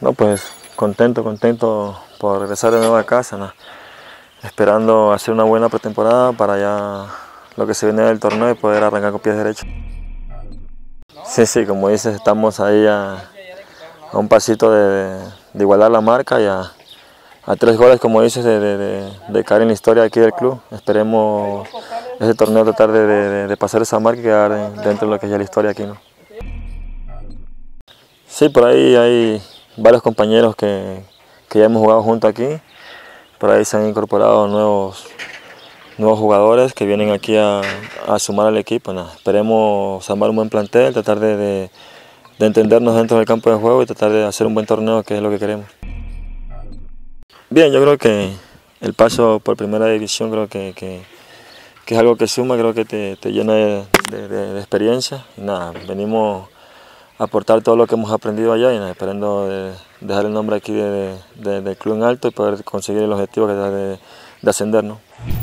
No, pues contento por regresar de nuevo a casa, ¿no? Esperando hacer una buena pretemporada para ya lo que se viene del torneo y poder arrancar con pies derechos. Sí, como dices, estamos ahí a un pasito de igualar la marca y a 3 goles, como dices, de caer en la historia aquí del club. Esperemos ese torneo tratar de pasar esa marca y quedar dentro de lo que es ya la historia aquí, ¿no? Sí, por ahí hay varios compañeros que ya hemos jugado juntos aquí. Por ahí se han incorporado nuevos jugadores que vienen aquí a sumar al equipo. ¿No? Esperemos armar un buen plantel, tratar de entendernos dentro del campo de juego y tratar de hacer un buen torneo, que es lo que queremos. Bien, yo creo que el paso por primera división creo que es algo que suma, creo que te llena de experiencia. Y nada, venimos a aportar todo lo que hemos aprendido allá y nada, esperando dejar el nombre aquí del club en alto y poder conseguir el objetivo que es de ascender, ¿no?